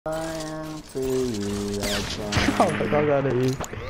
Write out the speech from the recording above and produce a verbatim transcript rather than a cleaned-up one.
I am free, I Oh my god, I got it.